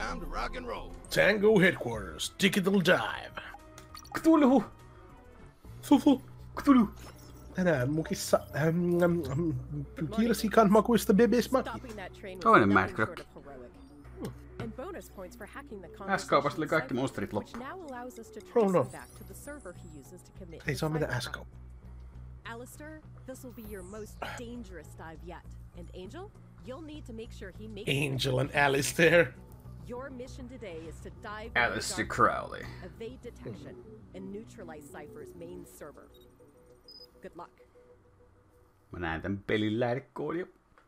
Time to rock and roll. Tango Headquarters, Digital Dive. Cthulhu! Cthulhu! Tänään mukissa kirsikan makuista bebesmaki. Toinen Mad Croc. S-kaupasta oli kaikki monsterit loppu. Oh no. Ei saa mennä S-kauppaan. Alistair, this will be your most dangerous dive yet. And Angel, you'll need to make sure he makes Angel and Alistair. Your mission today is to dive Alistair Crowley. evade detection, and neutralize Cypher's main server. Good luck. Mä näen tän pelin lähdekoodin.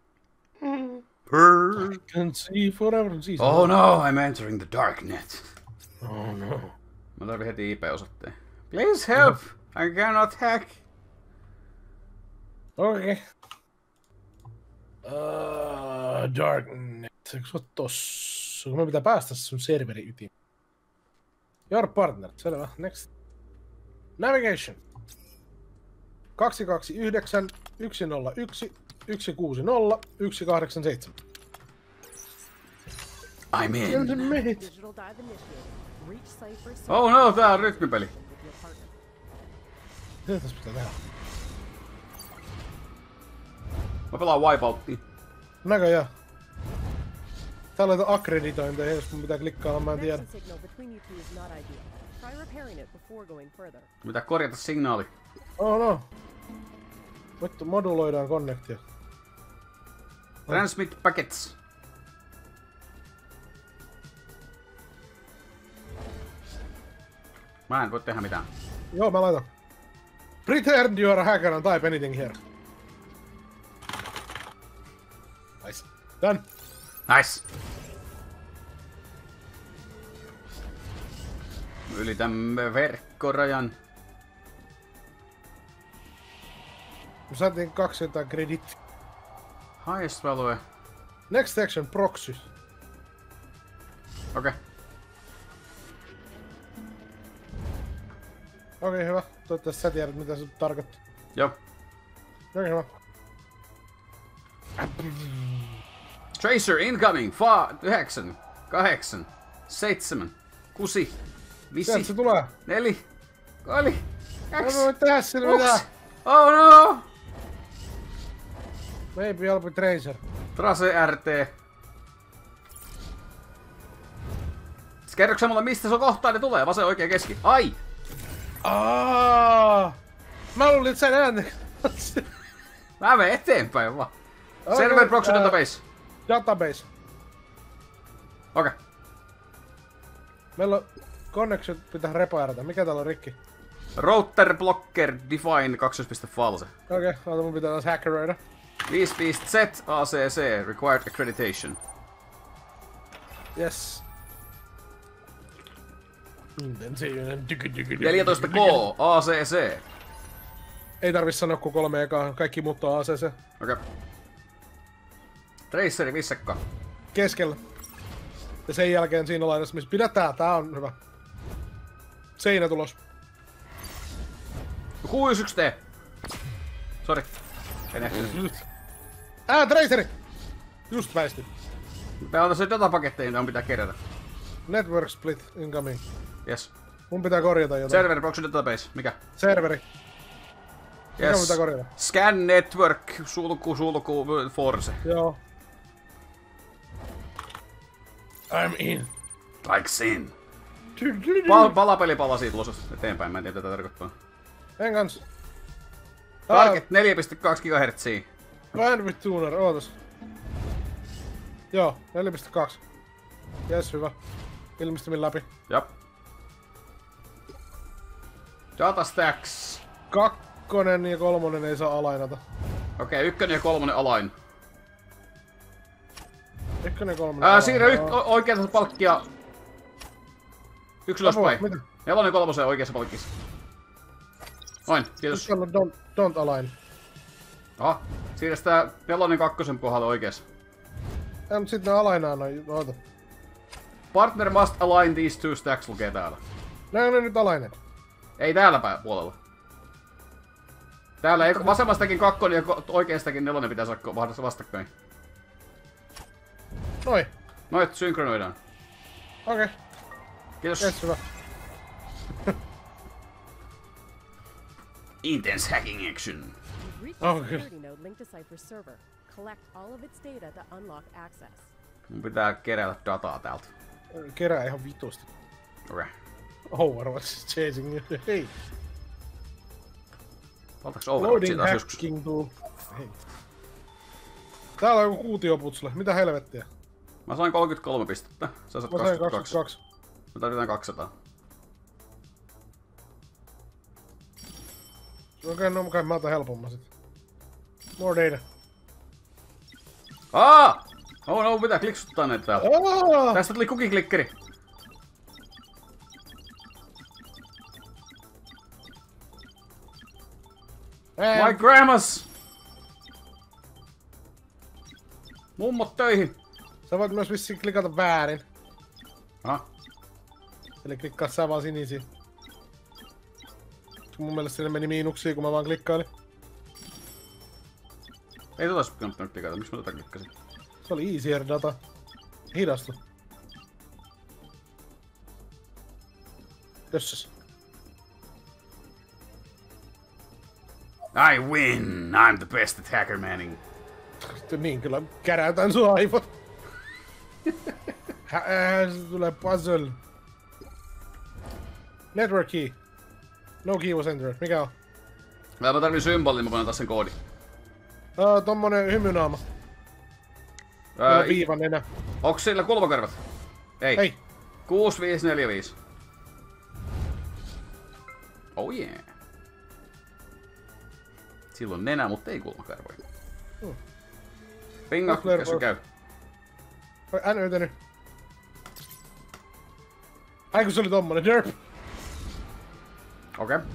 Can see forever. Oh no, I'm entering the darknet. Oh no. Mä tarvin heti IP-osoitteen. Please help! I cannot hack! Okei. Darknet. Eikö se ole tossa? Kun me pitää päästä sun serveri ytiin. Your partner. Selvä. Next. Navigation. 229 101 160 187. I'm in. Digital dive initiated. Reach Cypher's Oh no, tää on rytmipeli. with your partner. Mitä tässä pitää tehdä? Mä pelaan Wipeouttia. Näköjään. Täällä on akkreditointeja, jos mun pitää klikkailla, mä en tiedä. Connection signal between you two is not ideal. Try repairing it before going further. Pitää korjata signaali. Oh no. Vittu, moduloidaan connectia. Transmit packets. Mä en voi tehdä mitään. Joo, mä laitan. Pretend you are a hacker and type anything here. Nice. Done. Nice. Ylitämme verkkorajan. Me saatiin 200 credit. Highest value. Next section, proxy. Okei. Okei, hyvä. Toivottavasti sä tiedät, mitä se tarkoittaa. Joo. Okei, hyvä. Tracer incoming. 9, 8, 7, 6, 5, Sieltä se tulee. 4, 3, Mä 2, voin tehdä sillä mitään. Oh no! Maybe I'll be Tracer. Trase RT. Kerroksä mulle mistä se on kohtaa ne tulee? Vasen oikea keski. Ai! Mä luulin, että sä näet. Mä menen eteenpäin vaan. Okay, Server proxy database. Database. Okei. Meillä on connection pitää repairata. Mikä täällä on rikki? Router blocker define 2.false. Okei, mun pitää taas hackeroida. 55Z ACC required accreditation. Yes. 14K ACC. Ei tarvi sanoa kuin 3 ekaa. Kaikki muut on ACC. Okei. Traceri, missäkka? Keskellä. Ja sen jälkeen siinä laidassa, missä pidä tää on hyvä. Seinä tulos. Q1T. Sori. En ehtinyt. Traceri! Just väistin. Tää on se datapaketteja, mitä on pitää kerätä. Network split incoming. Yes. Mun pitää korjata jotain. Server proxy database. Mikä? Serveri. Mikä mun Yes. pitää korjata? Scan network sulku force. Joo. I'm in. Like sin. Palapeli palasi tulossa eteenpäin. Mä en tiedä, mitä tää tarkoittaa. En kans. Target 4.2 GHz. Bandwidth tuner, ootas. Joo, 4.2. Jes, hyvä. Ilmestymin läpi. Jop. Data stacks. 2 ja 3 ei saa alainata. Okei, 1 ja 3 alain. 1 ja 3 Siirrä oikealta palkkia. 1 ylöspäin. Mitä? 4 ja 3 oikeassa palkkissa. Noin, kiitos. Don't align. Aha, siirrä sitä 4 ja 2 pohjalle oikeassa. Ei, mut sit ne alainaa noin. Oota. Partner must align these two stacks lukee täällä. Ne on ne nyt alainet. Ei täällä puolella. Täällä ei vasemmastakin 2 ja oikeastakin 4 pitäisi olla vastakkain. Noi. Noit synkronoidaan. Okei. Kiitos. Yes, hyvä. Intense hacking action. You've reached Oh, a good. security node linked to Cypher's server. Collect all of its data to unlock access. Mun pitää kerätä dataa täältä. Kerää ihan vitusti. Okei. Overwatch chasing you. Hei. Valtaaks Overwatchia Loading taas joskus? hacking tool. Hei. Täällä on joku kuutioputsle. Mitä helvettiä? Mä sain 33 pistettä. Sä saat Mä sain 22. 22. Mä tarvitaan 200. Okei, no kai mä otan helpomman sit. More data. Oh no, pitää kliksuttaa näitä täällä. Tästä tuli kukiklikkeri. My grandmas! Mummot töihin. Sä voit myös vissiin klikata väärin. Aha. Eli klikkaa sä vaan sinisiin. Mun mielestä sinne meni miinuksia, kun mä vaan klikkailin. Ei tota kannattanut klikata, miksi mä tota klikkasin? Se oli easier data. Hidastu. Jösses. I win! I'm the best at hacker manning. Niin, kyllä käräytän sun aivot. Se tulee puzzle. Network key. No key was entered. Mikä on? Mä tarvin symbolin, mä panen taas sen koodin. Tommonen hymynaama. Mulla viivan nenä. Onks sillä kulmakarvat? Ei. Ei. 6545. Oh yeah. Silloin nenä, mutta ei kulmakarvoja. Pinga, mikä se käy? Hän öytänyt. Ai kun se oli tommonen derp. Okei.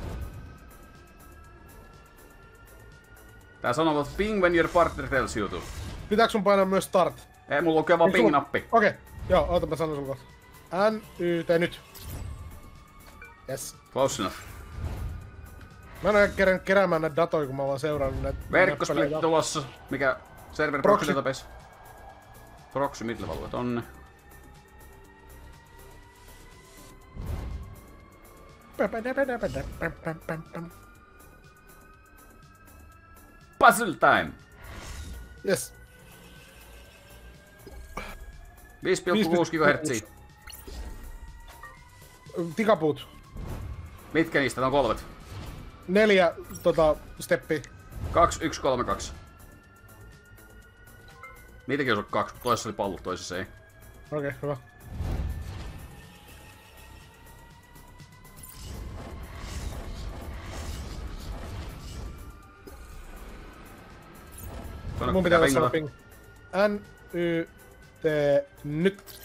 Tää sanoo, että ping when your partner tells you to. Pitääks sun painaa myös start? Ei, mulla lukee vaan ping-nappi. Okei. Joo, oota mä sanon sun kohta. NYT nyt. Yes. Close enough. Mä en oo kerännyt keräämään näitä datoja, kun mä oon vaan seurannut näitä. Verkkosplit tulossa. Mikä? Server Proxy. proxy database. Proxy midlevel tonne. Puzzle time! Yes. 5,6 GHz. Tikapuut. Mitkä niistä? On 3. 4 steppiä. 2132. Niitäkin on 2, toisessa oli pallo, toisessa ei. Okei, hyvä. Mun pitää tässä sanoa ping. NYT nyt.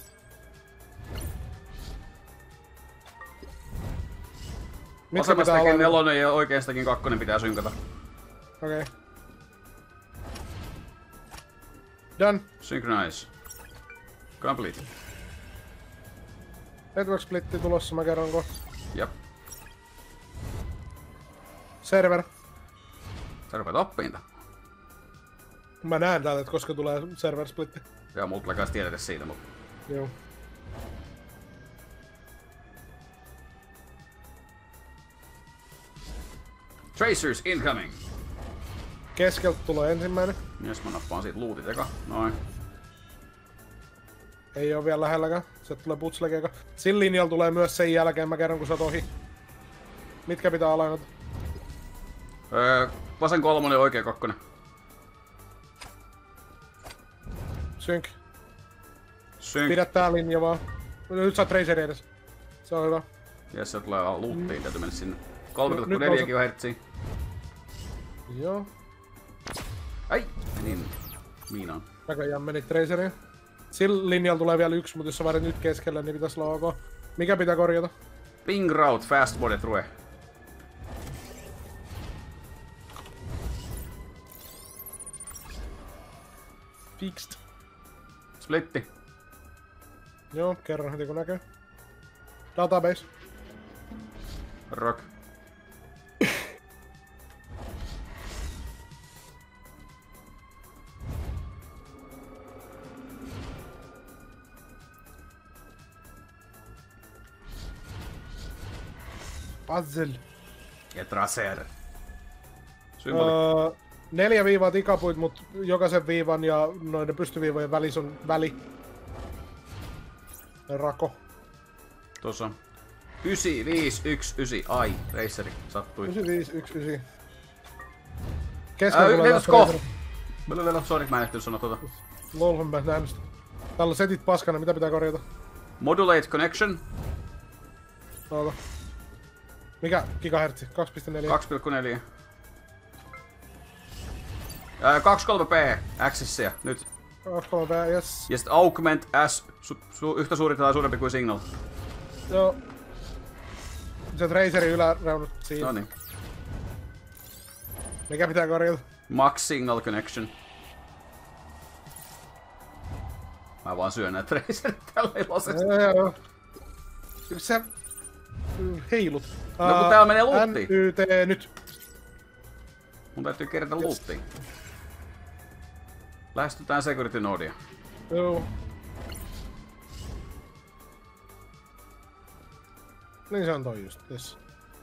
Vasemmastakin 4 ja oikeastakin 2 pitää synkata. Okei. Done. Synchronize. Complete. Network splitti tulossa, mä kerron kohta. Jep. Server. Sä rupeat oppiinta. Mä näen täältä, että koska tulee server splitti. Joo, mulla tulee kans tiedetä siitä, mutta... Joo. Tracers incoming! Keskeltä tulee ensimmäinen. Mies mä nappaan siitä lootit eka. Noin. Ei oo vielä lähelläkään. Sieltä tulee putslekeeka. Sillä linjalla tulee myös sen jälkeen, mä kerron kun sä oot ohi. Mitkä pitää alainata? Vasen 3 ja oikea 2. Synk. Sync. Pidä tää linja vaan. Nyt sä oot Traceri edes. Se on hyvä. Jes, se tulee lootiin, täytyy mennä sinne. Nyt 3,4 GHz. Joo. Ai! Niin. Miinaan. Näköjään meni Traceriin. Sillä linjalla tulee vielä yksi, mutta jos sä vaadit nyt keskelle, niin pitäis olla ok. Mikä pitää korjata? Ping route, fast body through. Fixed. Splitti. Joo, kerran heti kun näkyy. Database. Rock. Puzzle. Ja Tracer. Symboli. 4 viivaa tikapuit, mut jokaisen viivan ja noiden pystyviivojen välissä on väli. Rako. Tuossa on 9519. Ai, Raceri sattui. 9519. Let's go! Sori, mä en ehtinyt sanoa tuota. Lol, mä nähnyt sitä. Täällä on setit paskana, mitä pitää korjata? Modulate connection. Oota. Mikä gigahertsi? 2.4? 2,4. 23p accessia nyt. 2.3, yes. Ja sit augment as yhtä suuri tai suurempi kuin signal. Joo. Se Tracerin yläreunut siinä. Noniin. Mikä pitää korjata? Max signal connection. Mä vaan syön näitä Tracerit tällä iloisesti. Joo. Sä heilut. No kun täällä menee luuttiin. NYT nyt. Mun täytyy kerätä luuttiin. Lähestytään security nodea. Joo. Niin se on toi just, yes.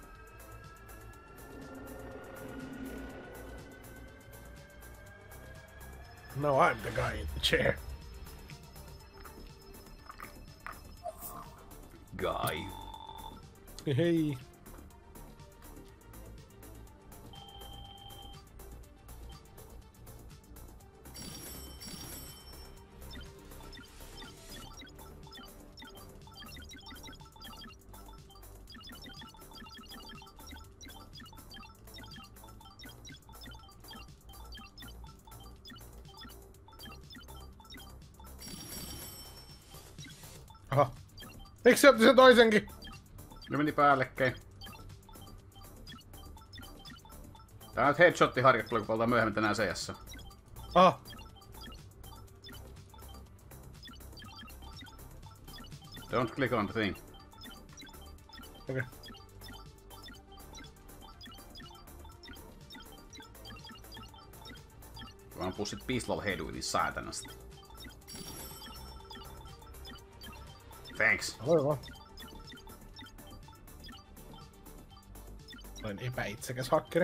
No, I'm the guy in the chair. Guy. Hei. Aha. Miksi se otti sen toisenkin? Ne meni päällekkäin. Tää on nyt headshotti harjoittelu, kun palataan myöhemmin tänään CS. Aha. Don't click on the thing. Okei. Okay. Vaan pussit pistol headuitin saatanasta. Thanks. Voi vaan. Olen epäitsekäs hakkeri.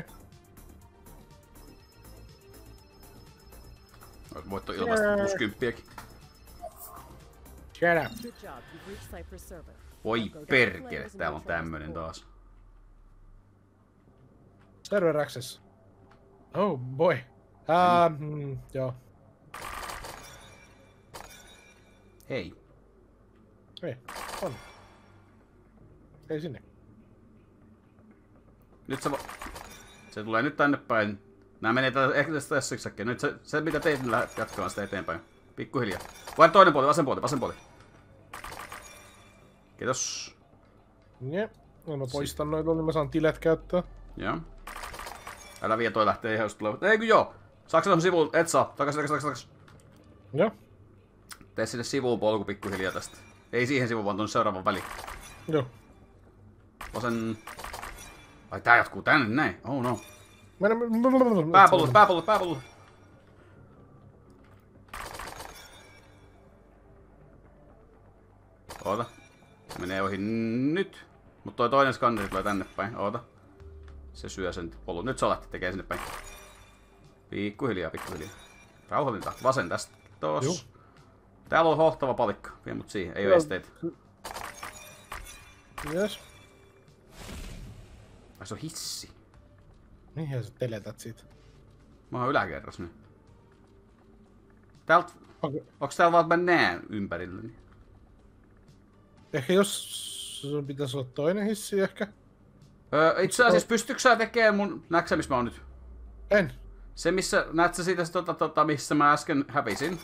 Voitto ilmaista plus 10. Shut up. Good job. You've reached Cypress server. Voi perkele, täällä on tämmönen taas. Server access. Oh boy. Joo. Hei. Ei, on. Ei sinne. Nyt se tulee nyt tänne päin. Nää menee tässä yksiäkkiä. Nyt se mitä teit, niin lähdet jatkamaan sitä eteenpäin. Pikkuhiljaa. Vain toinen puoli, vasen puoli, vasen puoli. Kiitos. Jep. No mä poistan noita, niin mä saan tilet käyttää. Joo. Älä vie, toi lähtee ihan just tulevat. Eikö joo? Saaks se sivuun? Et saa. Takas. Joo. Tee sinne sivuun polku pikkuhiljaa tästä. Ei siihen sivuun, vaan tuonne seuraavan väliin. Joo. Vasen... Ai tää jatkuu tänne, näin. Oh no. Mennä... Pääpollu. Oota. Se menee ohi nyt. Mut toi toinen skanneri tulee tänne päin. Oota. Se syö sen pollun. Nyt se lähti tekee sinne päin. Pikkuhiljaa. Rauhallinta. Vasen tästä. Tos. Täällä on hohtava palikka. Vie mut siihen. Ei oo esteitä. Yes. Ai se on hissi. Mihin sä teletät siitä? Mä oon yläkerras nyt. Täältä... Okay. Onks täällä vaan, että mä näen ympärilläni? Ehkä jos sun pitäisi olla toinen hissi ehkä. Itse asiassa pystytkö sä tekemään mun... Näetkö sä missä mä oon nyt? En. Se missä... Näet sä siitä missä mä äsken hävisin?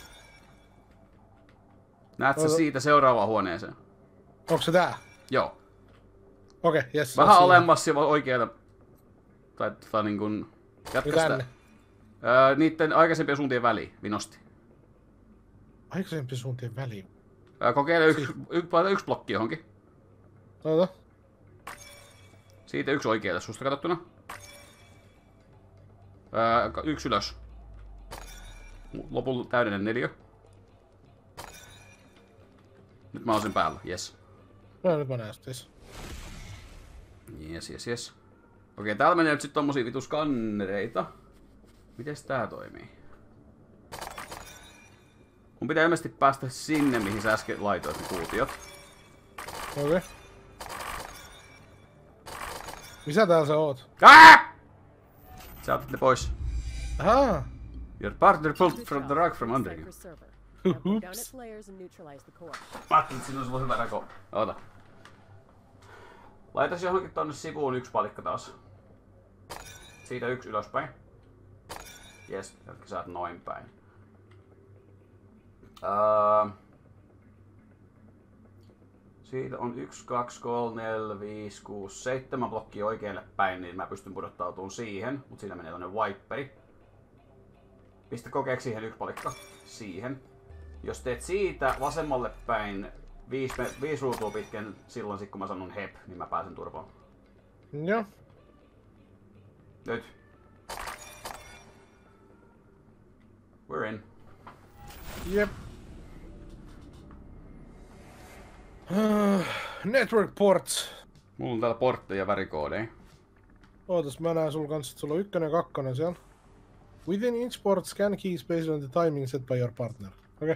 Näet sä siitä seuraavaan huoneeseen? Onko se tää? Joo. Okei, jes. Vähän alemmas ja oikealle. Tai niin kun... Jatka sitä. Tänne. Niitten aikaisempien suuntien väliin, vinosti. Aikaisempien suuntien väliin. Kokeile yksi blokki johonkin. Oota. Siitä yksi oikealle susta katsottuna. Yksi ylös. Lopulta täydellinen 4. Nyt mä oon sen päällä, jes. No nyt mä näen siis. Jes. Okei, täällä menee nyt sit tommosia vitu skannereita. Mites tää toimii? Mun pitää ilmeisesti päästä sinne, mihin sä äsken laitoit ne kuutiot. Okei. Missä täällä sä oot? Sä otat ne pois. Ahaa. Your partner pulled from the rug from under you. Oops. Mä ajattelin, että siinä olisi ollut hyvä rako. Oota. Laitas johonkin tonne sivuun yksi palikka taas. Siitä yksi ylöspäin. Jes, jotka sä oot noin päin. Siitä on 1, 2, 3, 4, 5, 6, 7 blokkia oikealle päin, niin mä pystyn pudottautumaan siihen. Mut siinä menee tonne wiperi. Pistä kokeeksi siihen yksi palikka. Siihen. Jos teet siitä vasemmalle päin 5 ruutua pitkän, silloin sit kun mä sanon hep, niin mä pääsen turvaan. Joo. Nyt. We're in. Jep. Network ports. Mulla on täällä portteja ja värikoodeja. Ootas, mä näen sulla kanssa, että sulla on 1 ja 2 siellä. Within each port, scan keys based on the timing set by your partner. Okei.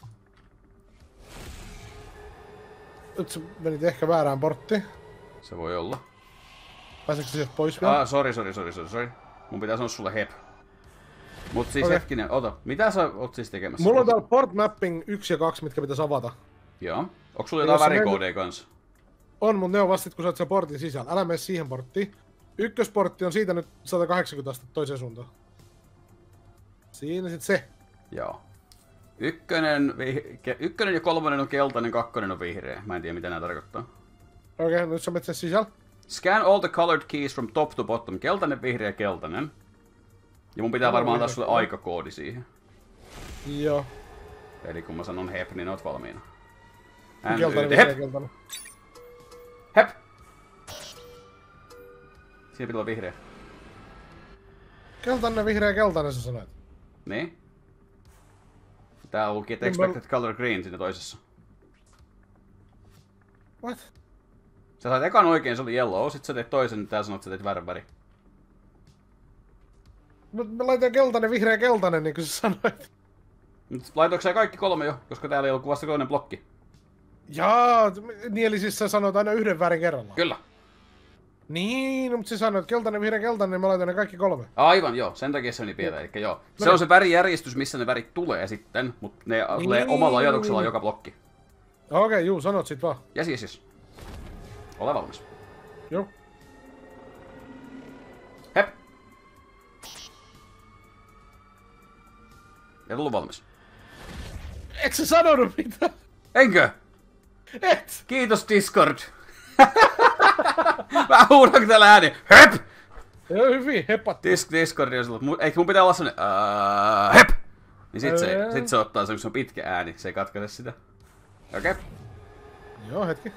Nyt sä menit ehkä väärään porttiin. Se voi olla. Pääseekö sä sieltä pois vielä? Sorry. Mun pitää sanoa sulle hep. Mut siis hetkinen, ota. Mitä sä oot siis tekemässä? Mulla on täällä port mapping 1 ja 2, mitkä pitäisi avata. Joo. Onko sulla jotain värikoodeja kanssa? On, mutta ne on vasta kun sä oot siellä portin sisällä. Älä mene siihen porttiin. Ykkösportti on siitä nyt 180 astetta toiseen suuntaan. Siinä sit se. Joo. Ykkönen ja 3 on keltainen, 2 on vihreä. Mä en tiedä mitä nää tarkoittaa. Okei, nyt sä menet sen sisällä. Scan all the colored keys from top to bottom. Keltainen, vihreä, keltainen. Ja mun pitää varmaan antaa sulle aikakoodi siihen. Joo. Eli kun mä sanon hep, niin oot valmiina. Keltainen, vihreä, keltainen. Hep! Siinä pitää olla vihreä. Keltainen, vihreä, keltainen sä sanoit. Niin. Tää on get expected color green siinä toisessa. What? Sä sait ekan oikein, se oli yellow, sit sä teet toisen, niin tää sanoo, että sä teet väärän väri. Mä laitoin keltainen, vihreä, keltainen, niin kuin sä sanoit. Laitoinko sä kaikki 3 jo, koska täällä ei ollut vasta toinen blokki? Jaa, niin eli siis sä sanoit aina yhden värin kerrallaan. Kyllä. Niin, no, mutta sä sanoit keltainen, vihreä, keltainen, niin mä laitoin ne kaikki 3. Aivan, joo. Sen takia se meni pieleen. Eli joo. Se on se värijärjestys, missä ne värit tulee sitten, mutta ne tulee omalla ajatuksella joka blokki. Okei, juu, sanot sit vaan. Jes. Ole valmis. Joo. Hep! Ja tullut valmis. Eikö sä sanonut mitään? Enkö? Et! Kiitos Discord! Mä huudanko täällä ääni? Hep! Joo, hyvin, hepat. Discordi on silloin, eikö mun pitää olla sellainen hep! Niin sit se ottaa sen, kun se on pitkä ääni, se ei katkaise sitä. Okei. Okay. Joo, hetki.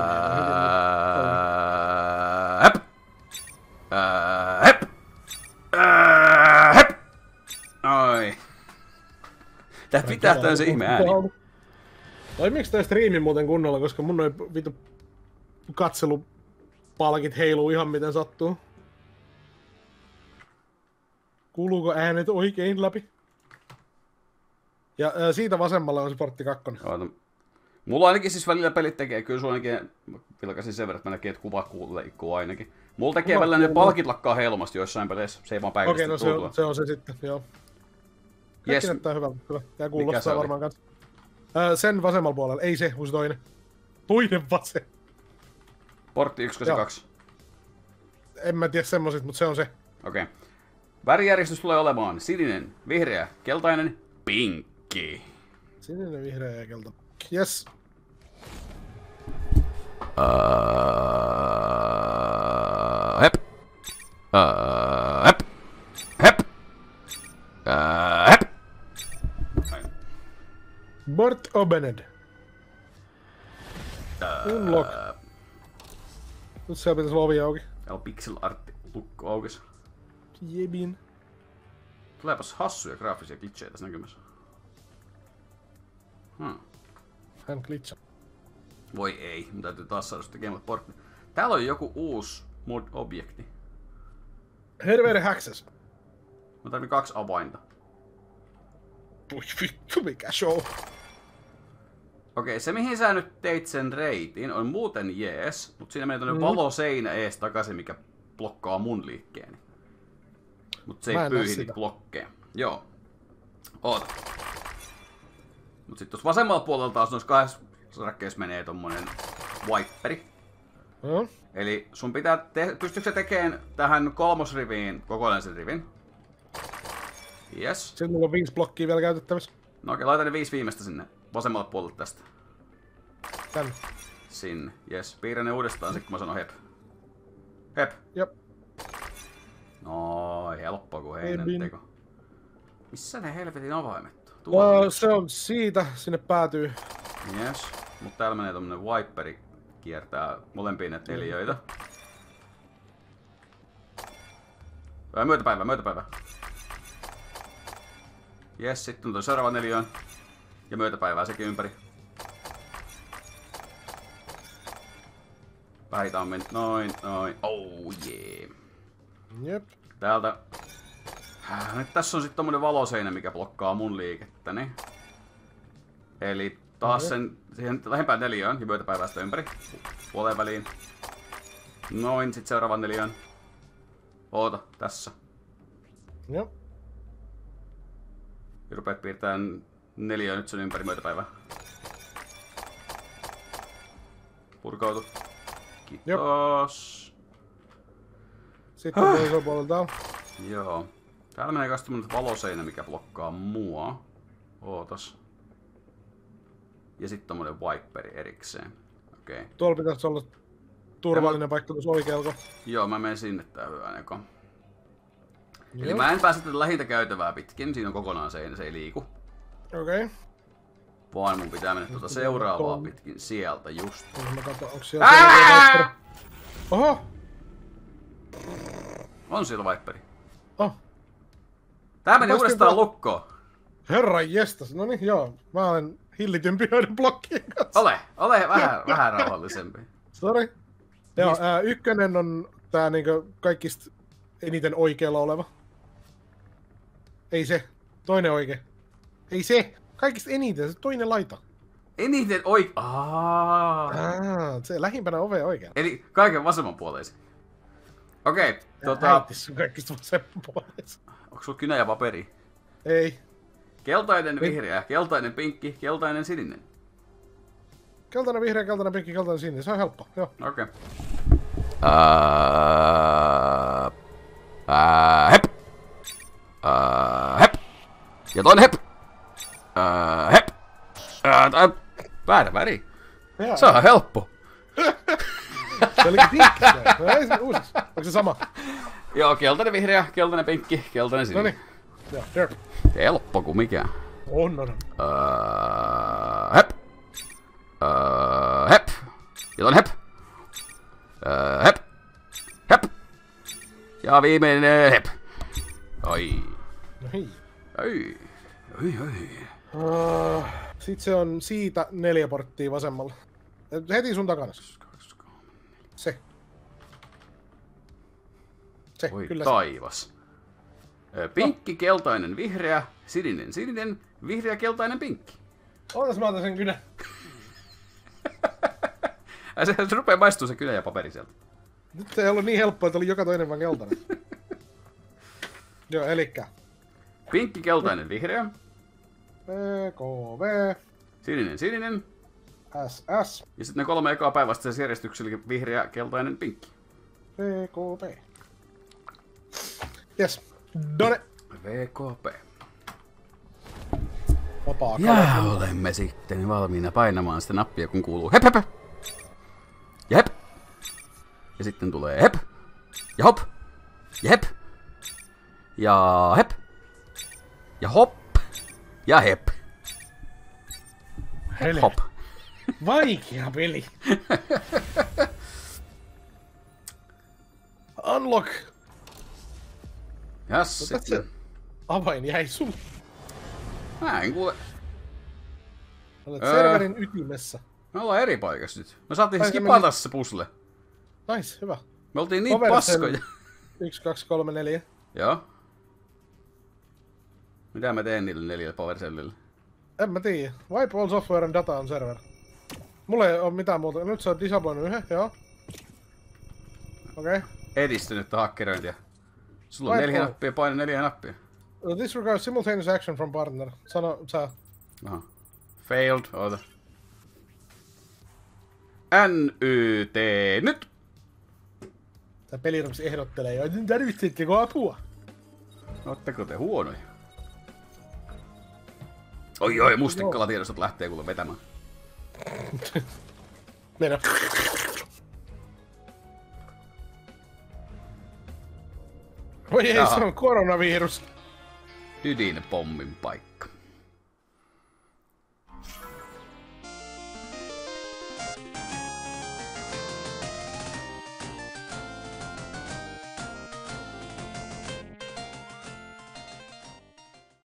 Hep! Hep! Hep! Oi. Tää pitää tämän se ihme ääni. Toimiiks tää striimi muuten kunnolla, koska mun noi vitu katselupalkit heiluu ihan miten sattuu. Kuuluuko äänet oikein läpi? Ja siitä vasemmalla on se portti 2. Oota. Mulla ainakin siis välillä pelit tekee, kyllä sun ainakin vilkaisin sen verran, että mä näkin, että kuva leikkuu ainakin. Mulla tekee välillä ne palkit lakkaa helmasti joissain peleissä, se ei vaan päivästä tultua. Okei, no se on se sitten, joo. Kaikki näyttää hyvältä, kyllä. Ja kuulostaa varmaan kanssa. Sen vasemmalla puolella, ei se, kun se toinen. Toinen vasen. Portti 1 ja 2. En mä tiedä semmosit, mutta se on se. Okei. Värijärjestys tulee olemaan sininen, vihreä, keltainen, pinkki. Sininen, vihreä ja keltainen. Yes. Hep. Hep. Hep. Hep. Bort opened. Unlock. Nyt siellä pitäisi olla ovi auki. Täällä on pixel artti lukko aukes. Jebin. Tuleepas hassuja graafisia glitcheitä tässä näkymässä. Hän glitcha. Voi ei, mun täytyy taas saada sitä Game of Portti. Täällä on joku uusi objekti. Hervere Haxes. Mä tarvin 2 avainta. Voi vittu, mikä show. Okei, se mihin sä nyt teit sen reitin on muuten jees, mut siinä menee tonne valoseinä ees takaisin, mikä blokkaa mun liikkeeni. Mut se ei pyyhi niitä blokkeja. Joo. Oota. Mut sit tuossa vasemmalla puolella taas noissa 2 rakkeissa menee tommonen wiperi. Eli sun pitää, pystytkö sä tekemään tähän 3. riviin kokonaisen rivin? Yes. Sitten mulla on 5 blokkia vielä käytettävissä. No okei, laita ne 5 viimeistä sinne vasemmalle puolelle tästä. Tänne. Sinne, yes. Piirrä ne uudestaan sit kun mä sanon hep. Hep. Jop. No, helppoa kuin heinänteko. Missä ne helvetin avaimet? Se on siitä, sinne päätyy. Yes. Mut täällä menee tommonen wiperi. Kiertää molempia näitä neliöitä. Myötäpäivä. Jes, sitten on toi seuraava neliöön. Ja myötäpäivää sekin ympäri. Päitä on mennyt noin. Oh yeah. Jep. Täältä. Nyt tässä on sitten tommonen valoseinä, mikä blokkaa mun liikettäni. Eli taas sen siihen lähempään neliöön ja myötäpäivää sitä ympäri. Puoleen väliin. Noin, sit seuraavan neliöön. Oota, tässä. Joo. Ja rupeat piirtämään neliöön nyt sen ympäri myötäpäivää. Purkautu. Kiitos. Sitten toisella puolella täällä. Joo. Täällä menee kans tämmönen valoseinä, mikä blokkaa mua. Ootas. Ja sitten tommonen wiperi erikseen. Okei. Okay. Tuolla pitäisi olla turvallinen paikka tuossa oikealla. Joo, mä menen sinne tää hyvän eka. Eli mä en pääse tätä lähintä käytävää pitkin, siinä on kokonaan seinä, se ei liiku. Okei. Vaan mun pitää mennä tuota seuraavaa pitkin sieltä just. Mä katson, onko siellä Oho! On siellä viperi. Oh. Tää meni uudestaan lukkoon. Herran jestas, no niin joo. Mä olen hillitympi noiden blokkien kanssa. Ole vähän rauhallisempi. Sori. Joo, ykkönen on tää niinku kaikista eniten oikealla oleva. Ei se. Toinen oikee. Ei se. Kaikista eniten, se toinen laita. Eniten Se lähimpänä ovea oikealla. Eli kaiken vasemmanpuoleisen. Okei, Äitis on kaikista vasemmanpuoleisen. Onko sulla kynä ja paperi? Ei. Keltainen vihreä, keltainen pinkki, keltainen sininen. Keltainen vihreä, keltainen pinkki, keltainen sininen. Se on helppo, joo. Okei. Hep. Hep. Ja toinen hep. Hep. Väärä väri. Se on helppo. Se olikin tiikkiä. Ei se uusiksi. Onko se sama? Joo, keltainen vihreä, keltainen pinkki, keltainen sininen. Noniin. Joo, helppo kuin mikään. On. Hep. Hep. Ja toinen hep. Hep. Hep. Ja viimeinen hep. Ai. Ai. Sitten se on siitä 4 porttia vasemmalla. Heti sun takana. Se. Oi kyllä taivas. Pinkki, keltainen, vihreä, sininen, vihreä, keltainen, pinkki. Ootas mä otan sen kynä. Se rupee maistuu se kynä ja paperi sieltä. Nyt se ei ollut niin helppoa, että oli joka toinen vaan keltainen. Joo, elikkä. Pinkki, keltainen, vihreä. PKV. Sininen. SS. Ja sitten ne 3 ekaa päivästä se järjestyksellä vihreä, keltainen, pinkki. VKP. Yes. Done. VKP. Vapaa ja olemme sitten valmiina painamaan sitä nappia, kun kuuluu hep hep. Ja hep. Ja sitten tulee hep. Ja hop. Ja hep. Ja hep. Ja hop. Ja hep. Hep hop. Vaikea peli. Unlock. Jas, sitten. Avain jäi sun. Mä en kuule. Olet serverin ytimessä. Me ollaan eri paikassa nyt. Me saatiin skipata se puzzle. Nice, hyvä. Me oltiin niin Powercell paskoja. 1, 2, 3, 4. Joo. Mitä mä teen niille 4 powercellille? En mä tiedä. Wipe all software and data on server. Mulla ei oo mitään muuta. Nyt sä oot disabloinut yhden, joo. Okei. Edistynyttä hakkerointia. Sulla on 4 nappia, paina 4 nappia. Disregard simultaneous action from partner. Sano sä. Aha. Failed, oota. NYT, nyt! Tää peliroms ehdottelee jo. Tarvitsetteko apua? Ootteko te huonoja? Oi, mustikkalatiedostot lähtee kuule vetämään. Mennä. Oi ei, se on koronavirus. Ydinpommin paikka.